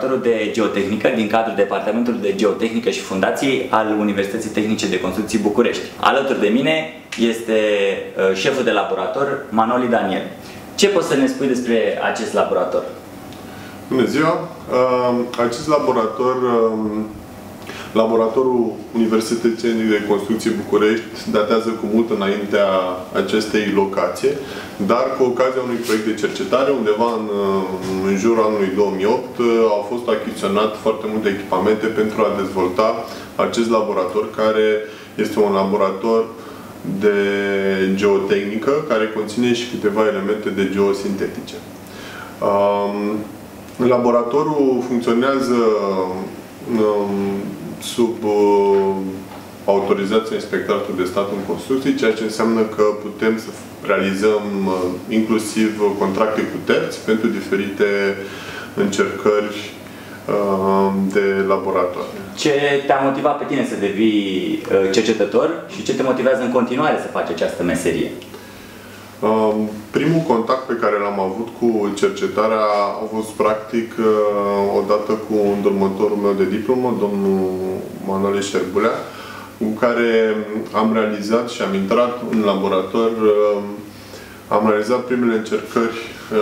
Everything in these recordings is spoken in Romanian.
laboratorul de geotehnică din cadrul Departamentului de Geotehnică și Fundației al Universității Tehnice de Construcții București. Alături de mine este șeful de laborator, Manoli Daniel. Ce poți să ne spui despre acest laborator? Bună ziua! Acest laborator, laboratorul Universității Tehnice de Construcții București, datează cu mult înaintea acestei locații, dar cu ocazia unui proiect de cercetare, undeva în jurul anului 2008, au fost achiziționat foarte multe echipamente pentru a dezvolta acest laborator, care este un laborator de geotehnică, care conține și câteva elemente de geosintetice. Laboratorul funcționează sub autorizația Inspectoratului de Stat în Construcții, ceea ce înseamnă că putem să realizăm inclusiv contracte cu terți pentru diferite încercări de laborator. Ce te-a motivat pe tine să devii cercetător și ce te motivează în continuare să faci această meserie? Primul contact pe care l-am avut cu cercetarea a fost practic odată cu îndrumătorul meu de diplomă, domnul Manoli Șerbulea, cu care am realizat și am intrat în laborator, am realizat primele încercări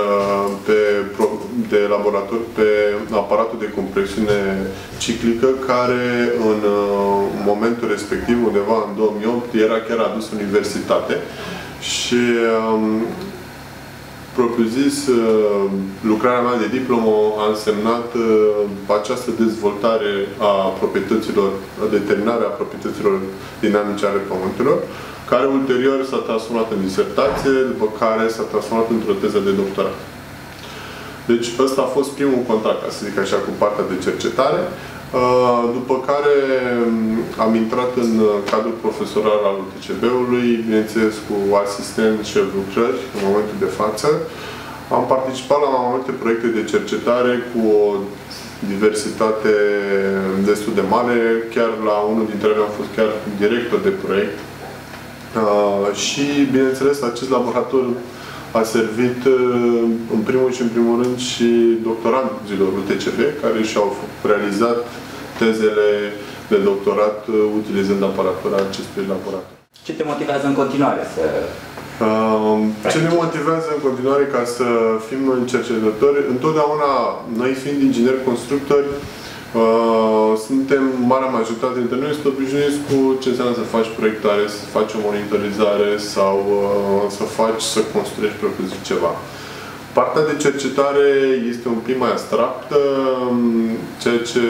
de laborator pe aparatul de compresiune ciclică, care în momentul respectiv, undeva în 2008, era chiar adus în universitate. Și, propriu-zis, lucrarea mea de diplomă a însemnat această dezvoltare a proprietăților, determinarea proprietăților dinamice ale pământelor, care ulterior s-a transformat în disertație, după care s-a transformat într-o teză de doctorat. Deci ăsta a fost primul contact, ca să zic așa, cu partea de cercetare. După care am intrat în cadrul profesoral al UTCB-ului, bineînțeles cu asistent șef lucrări în momentul de față. Am participat la mai multe proiecte de cercetare cu o diversitate destul de mare. Chiar la unul dintre ele am fost chiar director de proiect. Și, bineînțeles, acest laborator a servit în primul și în primul rând și doctoranților UTCB, care și-au realizat tezele de doctorat utilizând aparatura acestui laborator. Ce te motivează în continuare să... Ce ne motivează în continuare ca să fim cercetători? Întotdeauna, noi fiind ingineri constructori, suntem, marea majoritate dintre noi, sunt obișnuiți cu ce înseamnă să faci proiectare, să faci o monitorizare sau să construiești propriu-zis ceva. Partea de cercetare este un pic mai abstractă, ceea ce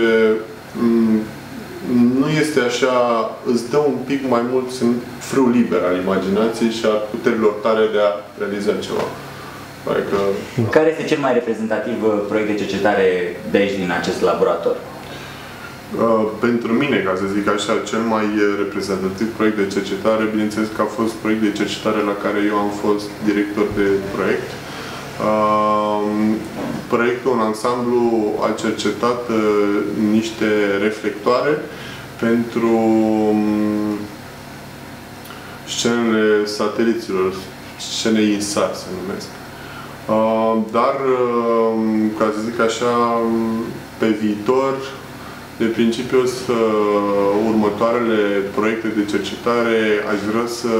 nu este așa, îți dă un pic mai mult frâu liber al imaginației și al puterilor tale de a realiza ceva. Adică... Care este cel mai reprezentativ proiect de cercetare de aici, din acest laborator? Pentru mine, ca să zic așa, cel mai reprezentativ proiect de cercetare, bineînțeles că a fost proiect de cercetare la care eu am fost director de proiect. Proiectul în ansamblu a cercetat niște reflectoare pentru scenele sateliților, scene INSAR se numesc. Dar, ca să zic așa, pe viitor, de principiu, următoarele proiecte de cercetare aș vrea să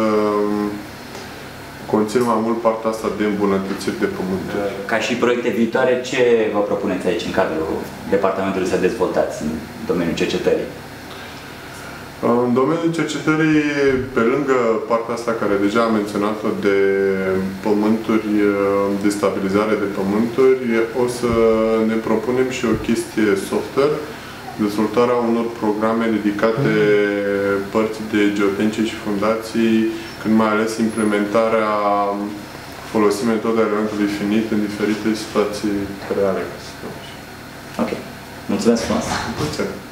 conțin mai mult partea asta de îmbunătățiri de pământuri. Ca și proiecte viitoare, ce vă propuneți aici, în cadrul departamentului, să dezvoltați în domeniul cercetării? În domeniul cercetării, pe lângă partea asta care deja am menționat-o de pământuri, de stabilizare de pământuri, o să ne propunem și o chestie software, dezvoltarea unor programe dedicate părții de geotehnice și fundații, când mai ales implementarea folosirii metoda elementului finit în diferite situații reale. Ok. Mulțumesc frumos! Mulțumesc!